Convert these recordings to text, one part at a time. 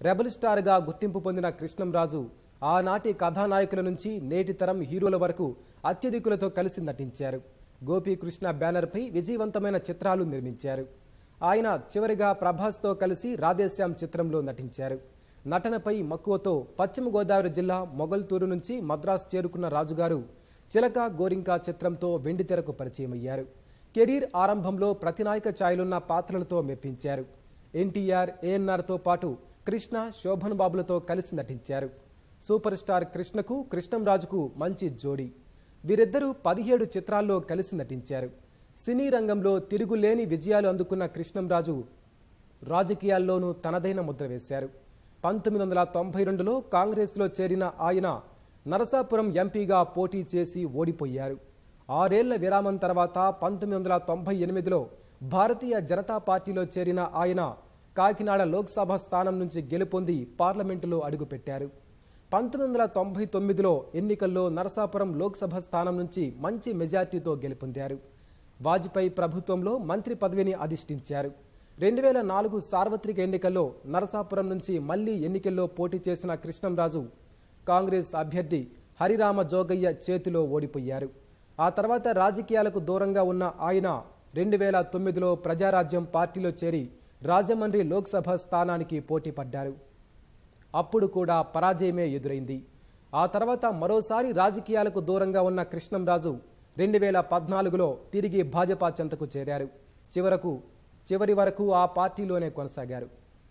Rebel స్టార్గా గుర్తింపు పొందిన కృష్ణంరాజు ఆనాటి కథానాయకుల నుంచి నేటి తరం హీరోల వరకు అత్యధికులతో కలిసి నటించారు. గోపీకృష్ణ బ్యానర్పై విజయవంతమైన చిత్రాలు నిర్మించారు. ఆయన చివరిగా ప్రభాస్తో కలిసి రాధేశ్యామ్ చిత్రంలో నటించారు. నటనపై మక్కువతో పశ్చిమ గోదావరి జిల్లా మొగల్తూరు నుంచి మద్రాసు చేరుకున్న రాజుగారు చిలక గోరింకా చిత్రంతో వెండితెరకు పరిచయమయ్యారు. కెరీర్ ఆరంభంలో ప్రతినాయక ఛాయలున్న పాత్రలతో మెప్పించారు. ఎన్టీఆర్, ఏఎన్ఆర్తో పాటు కృష్ణ, శోభన్ బాబులతో కలిసి నటించారు. సూపర్ స్టార్ కృష్ణకు, కృష్ణంరాజుకు మంచి జోడీ. వీరిద్దరూ 17 చిత్రాల్లో కలిసి నటించారు. సినీ రంగంలో తిరుగులేని విజయాలు అందుకున్న కృష్ణంరాజు రాజకీయాల్లోనూ తనదైన ముద్ర వేశారు. 1992లో కాంగ్రెస్లో చేరిన ఆయన నరసాపురం ఎంపీగా పోటీ చేసి ఓడిపోయారు. 6 ఏళ్ల విరామం తర్వాత 1998లో భారతీయ జనతా పార్టీలో చేరిన ఆయన కాకినాడ లోక్సభ స్థానం నుంచి గెలుపొంది పార్లమెంటులో అడుగుపెట్టారు. 1999లో ఎన్నికల్లో నరసాపురం లోక్సభ స్థానం నుంచి మంచి మెజార్టీతో గెలుపొందారు. వాజ్పేయి ప్రభుత్వంలో మంత్రి పదవిని అధిష్ఠించారు. 2004 సార్వత్రిక ఎన్నికల్లో నరసాపురం నుంచి మళ్లీ ఎన్నికల్లో పోటీ చేసిన కృష్ణంరాజు కాంగ్రెస్ అభ్యర్థి హరిరామ జోగయ్య చేతిలో ఓడిపోయారు. ఆ తర్వాత రాజకీయాలకు దూరంగా ఉన్న ఆయన 2009లో ప్రజారాజ్యం పార్టీలో చేరి రాజమండ్రి లోక్సభ స్థానానికి పోటీ పడ్డారు. అప్పుడు కూడా పరాజయమే ఎదురైంది. ఆ తర్వాత మరోసారి రాజకీయాలకు దూరంగా ఉన్న కృష్ణంరాజు 2014లో తిరిగి భాజపా చెంతకు చేరారు. చివరి వరకు ఆ పార్టీలోనే కొనసాగారు.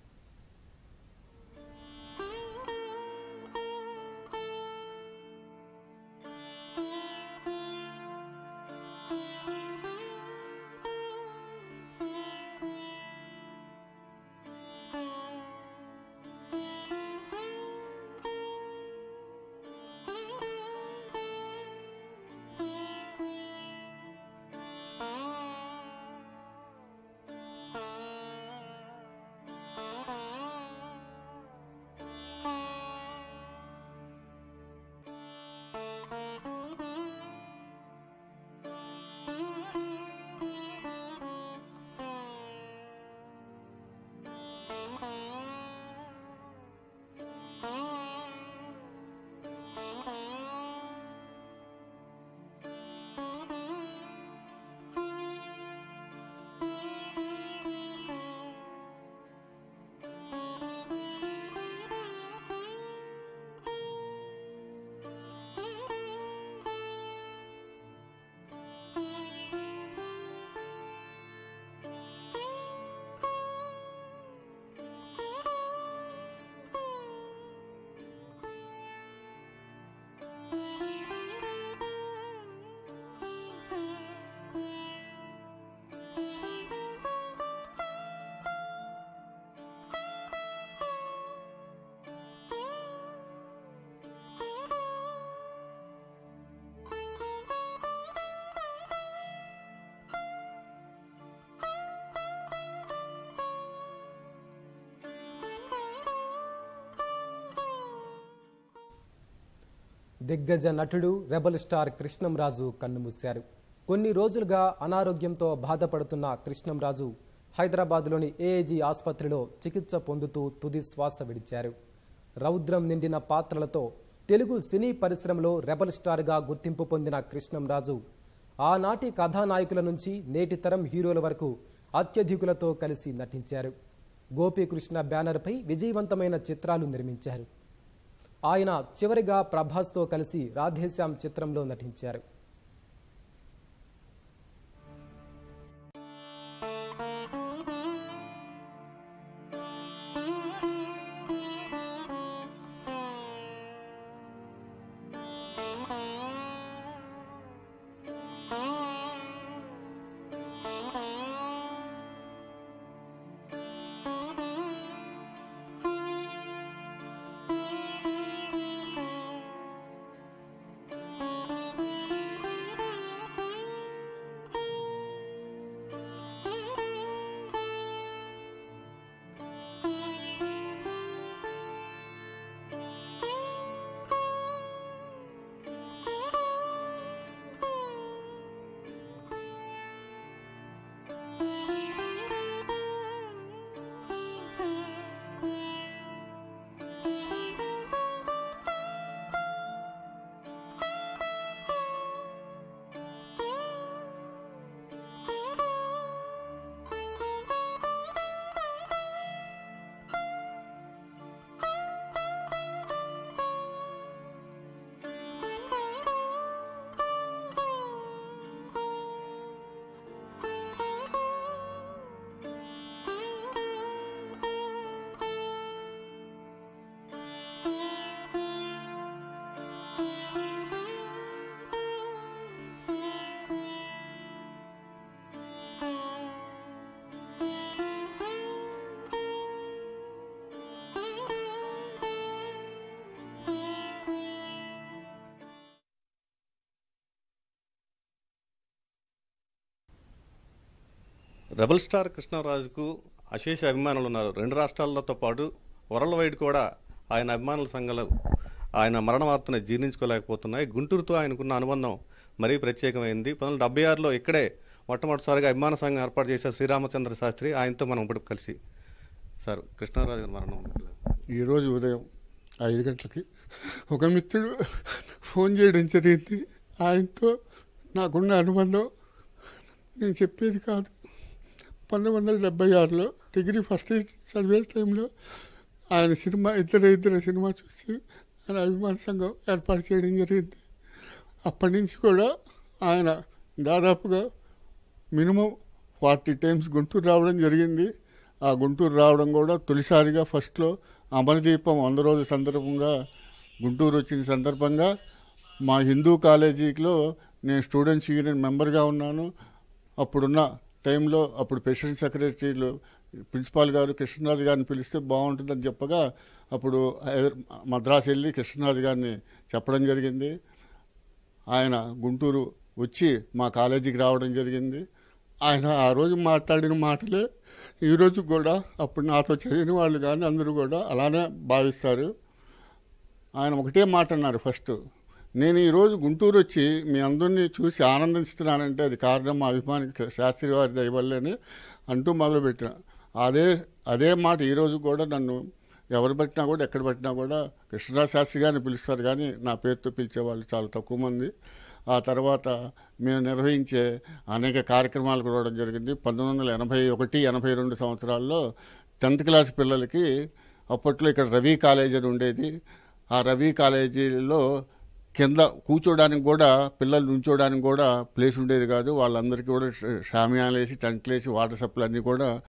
దిగ్గజ నటుడు రెబల్ స్టార్ కృష్ణంరాజు కన్నుమూశారు. కొన్ని రోజులుగా అనారోగ్యంతో బాధపడుతున్న కృష్ణంరాజు హైదరాబాద్లోని ఏఐజీ ఆసుపత్రిలో చికిత్స పొందుతూ తుది శ్వాస విడిచారు. రౌద్రం నిండిన పాత్రలతో తెలుగు సినీ పరిశ్రమలో రెబల్ స్టార్గా గుర్తింపు పొందిన కృష్ణంరాజు ఆనాటి కథానాయకుల నుంచి నేటి తరం హీరోల వరకు అత్యధికులతో కలిసి నటించారు. గోపీకృష్ణ బ్యానర్పై విజయవంతమైన చిత్రాలు నిర్మించారు. ఆయన చివరిగా ప్రభాస్తో కలిసి రాధేశ్యామ్ చిత్రంలో నటించారు. రెబల్ స్టార్ కృష్ణరాజుకు అశేష అభిమానులు ఉన్నారు. 2 రాష్ట్రాలతో పాటు వరల్డ్ వైడ్ కూడా ఆయన అభిమానుల సంఘాలు ఆయన మరణ వార్తను జీర్ణించుకోలేకపోతున్నాయి. గుంటూరుతో ఆయనకున్న అనుబంధం మరీ ప్రత్యేకమైంది. 1976లో ఇక్కడే మొట్టమొదటిసారిగా అభిమాన సంఘం ఏర్పాటు చేశారు శ్రీరామచంద్ర శాస్త్రి. ఆయనతో మనం ఇప్పుడు కలిసి సార్ కృష్ణరాజు మరణం ఈరోజు ఉదయం 5 గంటలకి ఒక మిత్రుడు ఫోన్ చేయడం జరిగింది. ఆయనతో నాకున్న అనుబంధం నేను చెప్పేది కాదు. 1976లో డిగ్రీ ఫస్ట్ ఇయర్ చదివే టైంలో ఆయన సినిమా ఇద్దరు సినిమా చూసి ఆయన అభిమాన సంఘం ఏర్పాటు చేయడం జరిగింది. అప్పటి నుంచి కూడా ఆయన దాదాపుగా మినిమం 40 టైమ్స్ గుంటూరు రావడం జరిగింది. ఆ గుంటూరు రావడం కూడా తొలిసారిగా ఫస్ట్లో అమరదీపం 100 రోజుల సందర్భంగా గుంటూరు వచ్చిన సందర్భంగా మా హిందూ కాలేజీలో నేను స్టూడెంట్స్ యూనియన్ మెంబర్గా ఉన్నాను. అప్పుడున్న టైంలో అప్పుడు ప్రెసిడెంట్ సెక్రటరీలు ప్రిన్సిపాల్ గారు కృష్ణరాజు గారిని పిలిస్తే బాగుంటుందని చెప్పగా అప్పుడు మద్రాసు వెళ్ళి కృష్ణరాజు గారిని చెప్పడం జరిగింది. ఆయన గుంటూరు వచ్చి మా కాలేజీకి రావడం జరిగింది. ఆయన ఆ రోజు మాట్లాడిన మాటలే ఈరోజు కూడా అప్పుడు నాతో చదివిన వాళ్ళు కానీ అందరూ కూడా అలానే భావిస్తారు. ఆయన ఒకటే మాట అన్నారు ఫస్ట్, నేను ఈరోజు గుంటూరు వచ్చి మీ అందరినీ చూసి ఆనందిస్తున్నానంటే అది కారణం మా అభిమానికి శాస్త్రి వారి దయవల్లేని అంటూ మొదలుపెట్టిన అదే మాట ఈరోజు కూడా నన్ను ఎవరు పట్టినా కూడా ఎక్కడ పట్టినా కూడా కృష్ణరాజు శాస్త్రి గారిని పిలుస్తారు కానీ నా పేరుతో పిలిచేవాళ్ళు చాలా తక్కువ మంది. ఆ తర్వాత మేము నిర్వహించే అనేక కార్యక్రమాలకు రావడం జరిగింది. 1981-82 సంవత్సరాల్లో 10th క్లాస్ పిల్లలకి అప్పట్లో ఇక్కడ రవి కాలేజీ అని ఉండేది. ఆ రవి కాలేజీలో కింద కూర్చోడానికి కూడా పిల్లలు నుంచోడానికి కూడా ప్లేస్ ఉండేది కాదు. వాళ్ళందరికీ కూడా షామియాలు వేసి టెంట్లు వేసి వాటర్ సప్లై అన్నీ కూడా